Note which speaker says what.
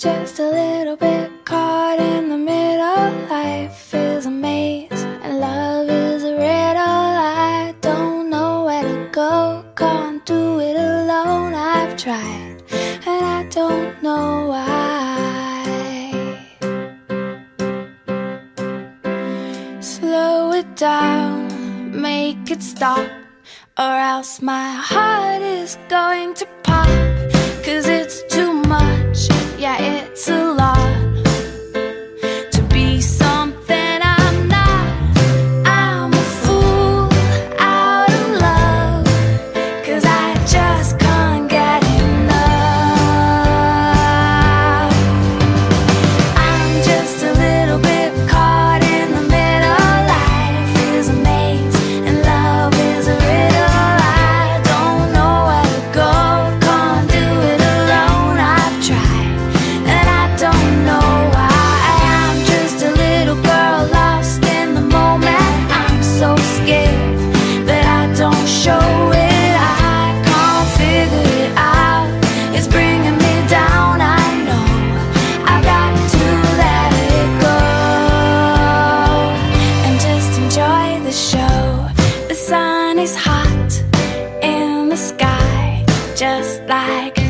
Speaker 1: just a little bit caught in the middle. Life is a maze and love is a riddle. I don't know where to go, can't do it alone. I've tried and I don't know why. Slow it down, make it stop, or else my heart is going to pop. 'Cause it's too much, yeah, it's a lot to be something I'm not. I'm a fool out of love, 'cause I just can't get enough. I'm just a little bit caught in the middle. Life is a maze and love is a riddle. I don't know where to go, can't do it alone. I've tried and I don't know why. I'm just a little girl lost in the moment. I'm so scared that I don't show it. I can't figure it out, it's bringing me down. I know I've got to let it go and just enjoy the show. The sun is hot in the sky, just like